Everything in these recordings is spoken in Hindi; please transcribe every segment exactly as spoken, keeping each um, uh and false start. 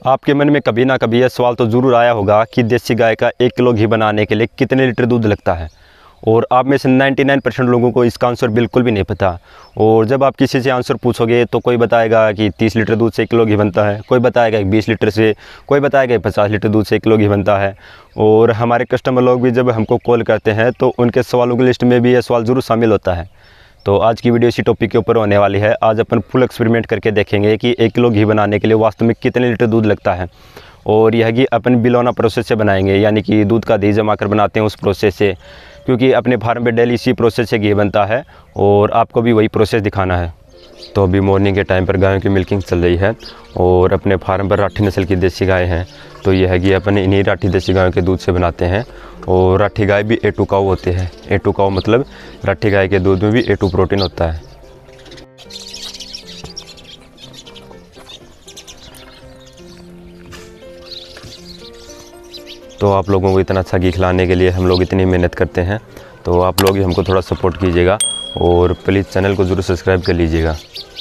आपके मन में कभी ना कभी यह सवाल तो ज़रूर आया होगा कि देसी गाय का एक किलो घी बनाने के लिए कितने लीटर दूध लगता है। और आप में से निन्यानवे परसेंट लोगों को इसका आंसर बिल्कुल भी नहीं पता। और जब आप किसी से आंसर पूछोगे तो कोई बताएगा कि तीस लीटर दूध से एक किलो घी बनता है, कोई बताएगा कि बीस लीटर से, कोई बताएगा कि पचास लीटर दूध से एक किलो घी बनता है। और हमारे कस्टमर लोग भी जब हमको कॉल करते हैं तो उनके सवालों की लिस्ट में भी यह सवाल ज़रूर शामिल होता है। तो आज की वीडियो इसी टॉपिक के ऊपर होने वाली है। आज अपन फुल एक्सपेरिमेंट करके देखेंगे कि एक किलो घी बनाने के लिए वास्तव में कितने लीटर दूध लगता है। और यह घी अपन बिलौना प्रोसेस से बनाएंगे, यानी कि दूध का दही जमा कर बनाते हैं उस प्रोसेस से, क्योंकि अपने फार्म पे डेली इसी प्रोसेस से घी बनता है और आपको भी वही प्रोसेस दिखाना है। तो अभी मॉर्निंग के टाइम पर गायों की मिल्किंग चल रही है और अपने फार्म पर राठी नस्ल की देसी गाय हैं। तो यह घी अपन इन्हीं राठी देसी गायों के दूध से बनाते हैं। और राठी गाय भी ए टू काऊ होते हैं। ए टू काऊ मतलब राठी गाय के दूध में भी ए टू प्रोटीन होता है। तो आप लोगों को इतना अच्छा घी खिलाने के लिए हम लोग इतनी मेहनत करते हैं, तो आप लोग ही हमको थोड़ा सपोर्ट कीजिएगा और प्लीज़ चैनल को ज़रूर सब्सक्राइब कर लीजिएगा।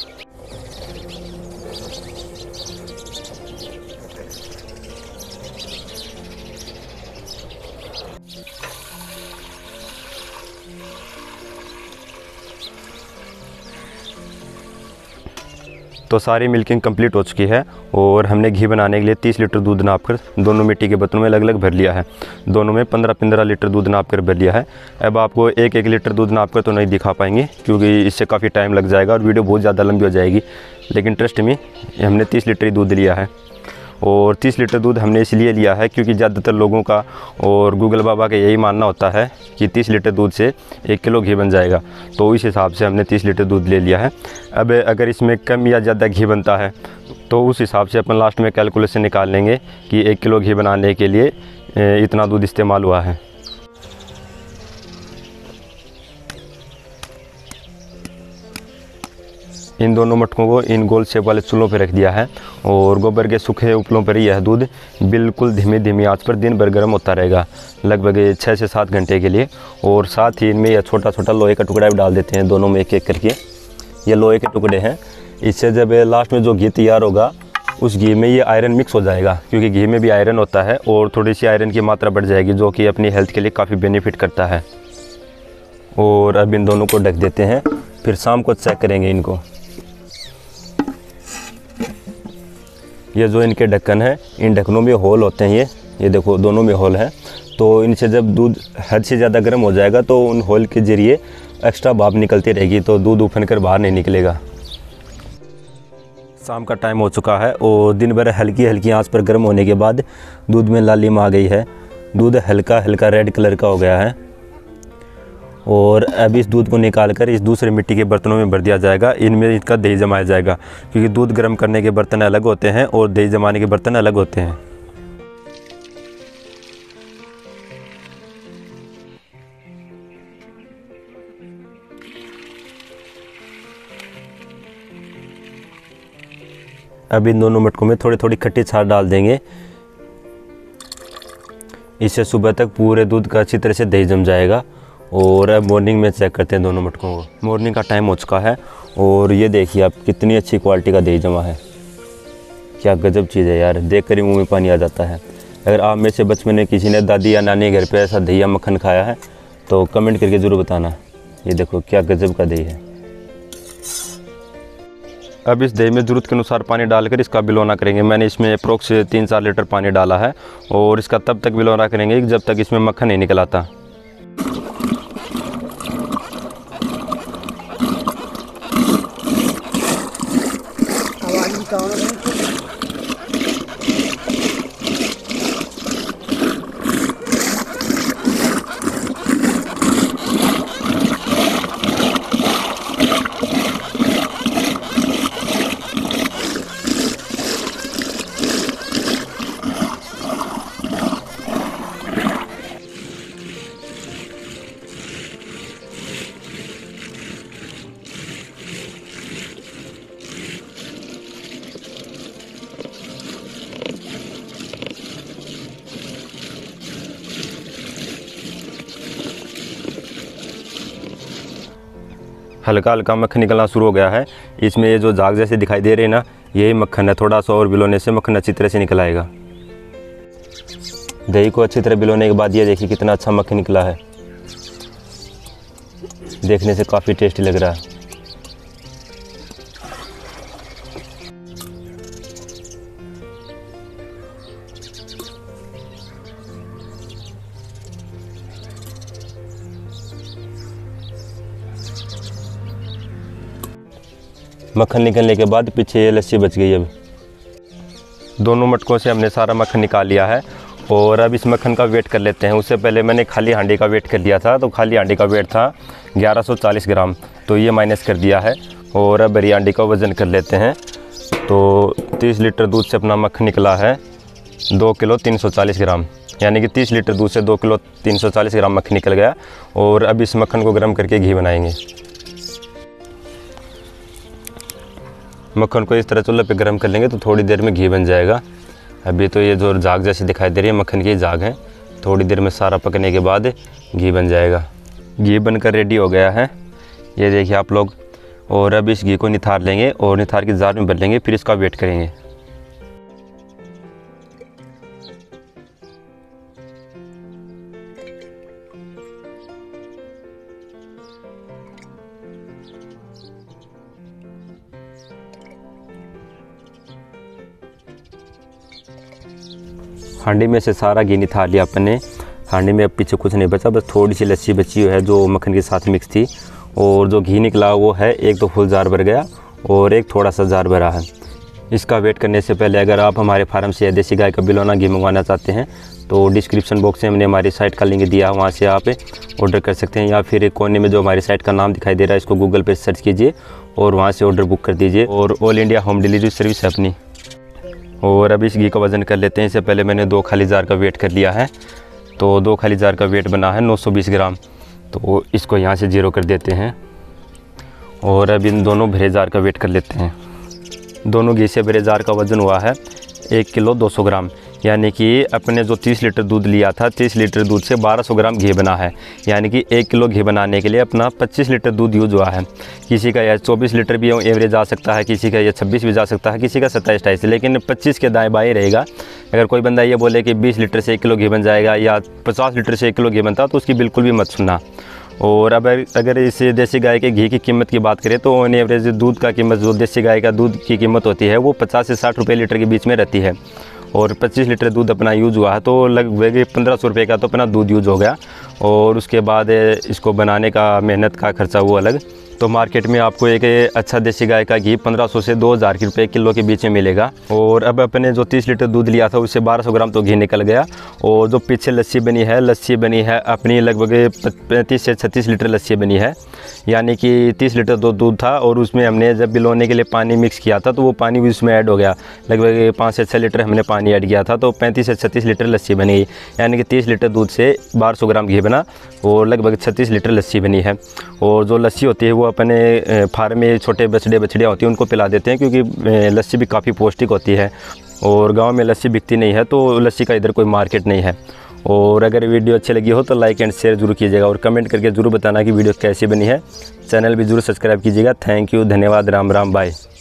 तो सारी मिल्किंग कंप्लीट हो चुकी है और हमने घी बनाने के लिए तीस लीटर दूध नाप कर दोनों मिट्टी के बर्तनों में अलग अलग भर लिया है। दोनों में पंद्रह पंद्रह लीटर दूध नाप कर भर लिया है। अब आपको एक एक लीटर दूध नाप कर तो नहीं दिखा पाएंगे, क्योंकि इससे काफ़ी टाइम लग जाएगा और वीडियो बहुत ज़्यादा लंबी हो जाएगी। लेकिन ट्रस्ट में हमने तीस लीटर ही दूध लिया है। और तीस लीटर दूध हमने इसलिए लिया है क्योंकि ज़्यादातर लोगों का और गूगल बाबा का यही मानना होता है कि तीस लीटर दूध से एक किलो घी बन जाएगा। तो इस हिसाब से हमने तीस लीटर दूध ले लिया है। अब अगर इसमें कम या ज़्यादा घी बनता है तो उस हिसाब से अपन लास्ट में कैलकुलेशन निकाल लेंगे कि एक किलो घी बनाने के लिए इतना दूध इस्तेमाल हुआ है। इन दोनों मटकों को इन गोल शेप वाले चूल्हों पर रख दिया है और गोबर के सूखे उपलों पर यह दूध बिल्कुल धीमी धीमी आंच पर दिन भर गर्म होता रहेगा, लगभग छः से सात घंटे के लिए। और साथ ही इनमें यह छोटा छोटा लोहे का टुकड़ा भी डाल देते हैं, दोनों में एक एक करके। ये लोहे के टुकड़े हैं। इससे जब लास्ट में जो घी तैयार होगा उस घी में ये आयरन मिक्स हो जाएगा, क्योंकि घी में भी आयरन होता है और थोड़ी सी आयरन की मात्रा बढ़ जाएगी, जो कि अपनी हेल्थ के लिए काफ़ी बेनिफिट करता है। और अब इन दोनों को ढक देते हैं, फिर शाम को चेक करेंगे इनको। ये जो इनके ढक्कन है, इन ढक्कनों में होल होते हैं। ये ये देखो दोनों में होल है। तो इनसे जब दूध हद से ज़्यादा गर्म हो जाएगा तो उन होल के ज़रिए एक्स्ट्रा भाप निकलती रहेगी, तो दूध उफन कर बाहर नहीं निकलेगा। शाम का टाइम हो चुका है और दिन भर हल्की हल्की आंच पर गर्म होने के बाद दूध में लालिम आ गई है। दूध हल्का हल्का रेड कलर का हो गया है। और अब इस दूध को निकाल कर इस दूसरे मिट्टी के बर्तनों में भर दिया जाएगा। इनमें इसका दही जमाया जाएगा, क्योंकि दूध गर्म करने के बर्तन अलग होते हैं और दही जमाने के बर्तन अलग होते हैं। अब इन दोनों मटकों में थोड़ी थोड़ी खट्टी छाछ डाल देंगे। इससे सुबह तक पूरे दूध का अच्छी तरह से दही जम जाएगा। और अब मॉर्निंग में चेक करते हैं दोनों मटकों को। मॉर्निंग का टाइम हो चुका है और ये देखिए आप कितनी अच्छी क्वालिटी का दही जमा है। क्या गजब चीज़ है यार, देख कर ही मुँह में पानी आ जाता है। अगर आप में से बचपन में किसी ने दादी या नानी के घर पे ऐसा दही या मक्खन खाया है तो कमेंट करके ज़रूर बताना। ये देखो क्या गजब का दही है। अब इस दही में ज़रूरत के अनुसार पानी डालकर इसका बिलौना करेंगे। मैंने इसमें अप्रोक्स तीन चार लीटर पानी डाला है और इसका तब तक बिलौना करेंगे जब तक इसमें मक्खन नहीं निकल आता। हल्का हल्का मक्खन निकलना शुरू हो गया है। इसमें ये जो झाग जैसे दिखाई दे रहे हैं ना, यही मक्खन है, थोड़ा सा और भिगोने से मक्खन अच्छी तरह से निकल आएगा। दही को अच्छी तरह भिगोने के बाद ये देखिए कितना अच्छा मक्खन निकला है, देखने से काफ़ी टेस्टी लग रहा है। मक्खन निकलने के बाद पीछे ये लस्सी बच गई। अब दोनों मटकों से हमने सारा मक्खन निकाल लिया है और अब इस मक्खन का वेट कर लेते हैं। उससे पहले मैंने खाली हांडी का वेट कर लिया था, तो खाली हांडी का वेट था ग्यारह सौ चालीस ग्राम, तो ये माइनस कर दिया है। और अब बड़ी हांडी का वज़न कर लेते हैं। तो तीस लीटर दूध से अपना मक्खन निकला है दो किलो तीन सौ चालीस ग्राम, यानी कि तीस लीटर दूध से दो किलो तीन सौ चालीस ग्राम मक्खन निकल गया। और अब इस मक्खन को गर्म करके घी बनाएंगे। मक्खन को इस तरह चूल्हे पे गर्म कर लेंगे तो थोड़ी देर में घी बन जाएगा। अभी तो ये जो झाग जैसी दिखाई दे रही है मक्खन की झाग है, थोड़ी देर में सारा पकने के बाद घी बन जाएगा। घी बनकर रेडी हो गया है, ये देखिए आप लोग। और अब इस घी को निथार लेंगे और निथार की जार में भर लेंगे, फिर इसका वेट करेंगे। हांडी में से सारा घी निथार लिया अपन ने। हांडी में अब पीछे कुछ नहीं बचा, बस थोड़ी सी लस्सी बची है जो मक्खन के साथ मिक्स थी। और जो घी निकला वो है एक तो फुल जार भर गया और एक थोड़ा सा जार भरा है। इसका वेट करने से पहले अगर आप हमारे फार्म से देसी गाय का बिलोना घी मंगवाना चाहते हैं तो डिस्क्रिप्शन बॉक्स में हमने हमारी साइट का लिंक दिया है, वहाँ से आप ऑर्डर कर सकते हैं। या फिर कोने में जो हमारी साइट का नाम दिखाई दे रहा है इसको गूगल पे सर्च कीजिए और वहाँ से ऑर्डर बुक कर दीजिए। और all India home delivery service है अपनी। और अब इस घी का वज़न कर लेते हैं। इससे पहले मैंने दो खाली जार का वेट कर लिया है, तो दो खाली जार का वेट बना है नौ सौ बीस ग्राम। तो इसको यहाँ से जीरो कर देते हैं। और अब इन दोनों भरे जार का वेट कर लेते हैं। दोनों घी से भरे जार का वज़न हुआ है एक किलो दो सौ ग्राम, यानी कि अपने जो तीस लीटर दूध लिया था, तीस लीटर दूध से बारह सौ ग्राम घी बना है। यानी कि एक किलो घी बनाने के लिए अपना पच्चीस लीटर दूध यूज हुआ है। किसी का यह चौबीस लीटर भी एवरेज आ सकता है, किसी का यह छब्बीस भी जा सकता है, किसी का सत्ताईस अट्ठाईस, लेकिन पच्चीस के दाएँ बाएँ रहेगा। अगर कोई बंदा ये बोले कि बीस लीटर से एक किलो घी बन जाएगा या पचास लीटर से एक किलो घी बनता, तो उसकी बिल्कुल भी मत सुनना। और अब अगर इस देसी गाय के घी की कीमत की बात करें तो ऑन एवरेज दूध का कीमत, जो देसी गाय का दूध की कीमत होती है वो पचास से साठ रुपये लीटर के बीच में रहती है। और पच्चीस लीटर दूध अपना यूज़ हुआ है तो लगभग पंद्रह सौ रुपये का तो अपना दूध यूज़ हो गया। और उसके बाद इसको बनाने का मेहनत का खर्चा वो अलग। तो मार्केट में आपको एक अच्छा देसी गाय का घी पंद्रह सौ से दो हज़ार रुपये किलो के बीच में मिलेगा। और अब अपने जो तीस लीटर दूध लिया था उससे बारह सौ ग्राम तो घी निकल गया। और जो पीछे लस्सी बनी है, लस्सी बनी है अपनी लगभग पैंतीस से छत्तीस लीटर लस्सी बनी है। यानी कि तीस लीटर दो दूध था और उसमें हमने जब बिलोने के लिए पानी मिक्स किया था तो वो पानी भी उसमें ऐड हो गया। लगभग पाँच से छः लीटर हमने पानी ऐड किया था, तो पैंतीस से छत्तीस लीटर लस्सी बनी गई। यानी कि तीस लीटर दूध से बारह सौ ग्राम घी बना और लगभग छत्तीस लीटर लस्सी बनी है। और जो लस्सी होती है वो अपने फार्म में छोटे बछड़े बछड़ियाँ होती हैं उनको पिला देते हैं, क्योंकि लस्सी भी काफ़ी पौष्टिक होती है। और गांव में लस्सी बिकती नहीं है तो लस्सी का इधर कोई मार्केट नहीं है। और अगर वीडियो अच्छी लगी हो तो लाइक एंड शेयर जरूर कीजिएगा और कमेंट करके ज़रूर बताना कि वीडियो कैसी बनी है। चैनल भी जरूर सब्सक्राइब कीजिएगा। थैंक यू, धन्यवाद, राम राम, बाय।